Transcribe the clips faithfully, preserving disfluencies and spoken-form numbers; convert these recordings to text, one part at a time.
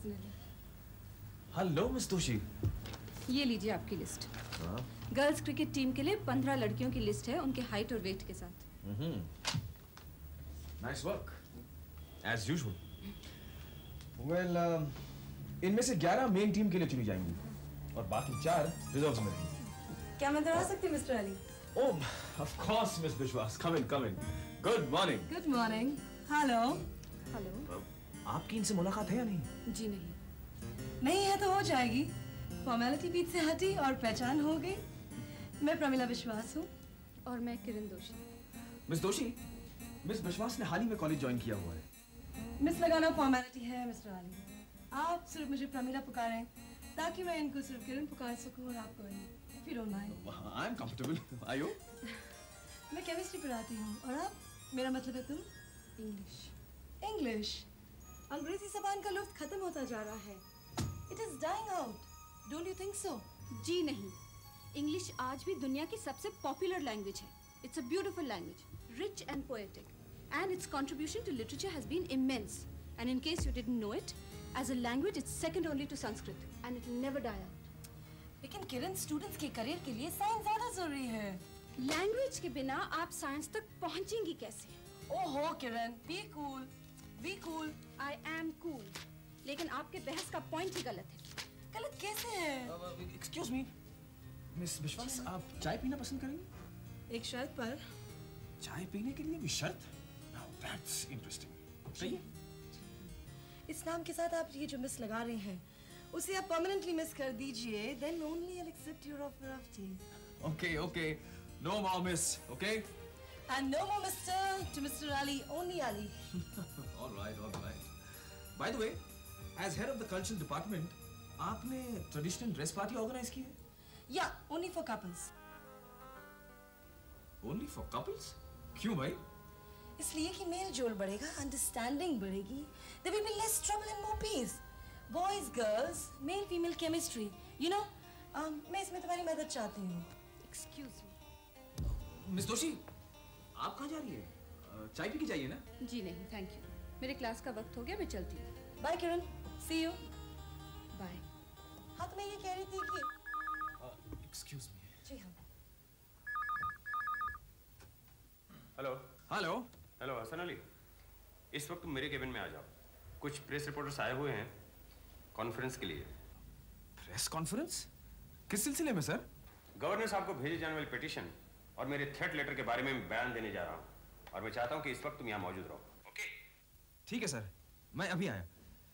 Seasonally. Hello miss दोशी। ये लीजिए आपकी लिस्ट। गर्ल्स क्रिकेट टीम के लिए पंद्रह लड़कियों की लिस्ट है, उनके हाइट और वेट के साथ। Nice work as usual. Well इनमें से ग्यारह मेन टीम के लिए चुनी जाएंगी और बाकी चार रिजर्व्स में रहेंगी। क्या मैं अंदर आ सकती हूँ mister Ali? Oh of course miss Biswas, come in come in. Good morning. Good morning. Hello hello. आपकी इनसे मुलाकात है या नहीं? जी नहीं। नहीं है तो हो जाएगी। फॉर्मेलिटी बीच से हटी और पहचान हो गई। मैं प्रमिला विश्वास हूँ। और मैं किरण दोशी। मिस दोशी, मिस विश्वास ने हाल ही में कॉलेज ज्वाइन किया हुआ है। मिस लगाना फॉर्मेलिटी है मिस्टर अली। आप सिर्फ मुझे प्रमिला पुकारें ताकि मैं इनको सिर्फ किरण पुकार सकूं और आपको if you don't mind. I am comfortable. Are you? मैं केमिस्ट्री पढ़ाती हूँ और आप? मेरा मतलब है तुम? इंग्लिश। इंग्लिश? अंग्रेजी जबान का लुफ्त खत्म होता जा रहा है। It is dying out. Don't you think so? जी नहीं, इंग्लिश आज भी दुनिया की सबसे पॉपुलर लैंग्वेज है। It's a beautiful language, rich and poetic, and its contribution to literature has been immense. And in case you didn't know it, as a language it's second only to Sanskrit and it will never die out. लेकिन Kiran, students के career के लिए science ज्यादा जरूरी है। Language के बिना आप साइंस तक पहुंचेंगी कैसे? ओहो Kiran, be cool, be cool. I am cool, लेकिन आपके बहस का पॉइंट ही गलत है। गलत कैसे है? एक्सक्यूज मी मिस विश्वास, आप चाय पीना पसंद करेंगे? एक शर्त पर। चाय पीने के लिए भी शर्त? Now that's interesting. सही है? इस नाम के साथ आप ये जो मिस लगा रहे हैं उसे आप परमानेंटली मिस कर दीजिए, then only I'll accept your offer of tea. Okay, okay. No more miss, okay? And no more mister to Mister Ali, only Ali. All right, all right. By the way, as head of the cultural department, आपने traditional dress party organize की है? Yeah, only for couples. Only for couples? क्यों भाई? इसलिए कि mail जोल बढ़ेगा, understanding बढ़ेगी, there will be less trouble and more peace. Boys, girls, male female chemistry, you know. um, मैं इसमें तुम्हारी मदद चाहती हूँ. Excuse me. मिस दोशी, आप कहाँ जा रही है? चाय पी के जाइए ना? जी नहीं, थैंक यू। मेरे क्लास का वक्त हो गया, मैं चलती हूँ। Bye Kiran, see you. Bye. हाँ तो मैं ये कह रही थी कि एक्सक्यूज मी। जी हाँ। Hello hello hello Hasan Ali, इस वक्त मेरे केबिन में आ जाओ। कुछ प्रेस रिपोर्टर्स आए हुए हैं कॉन्फ्रेंस के लिए। Press conference? किस सिलसिले में सर? गवर्नर साहब को भेजे जाने वाली पिटीशन और मेरे थ्रेट लेटर के बारे में मैं बयान देने जा रहा हूँ, और मैं चाहता हूँ कि इस वक्त तुम यहाँ मौजूद रहो। ओके? ठीक है सर, मैं अभी आया।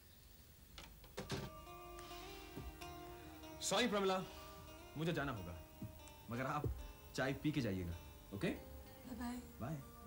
सॉरी प्रमिला, मुझे जाना होगा, मगर आप चाय पी के जाइएगा। ओके? Bye bye. बाय।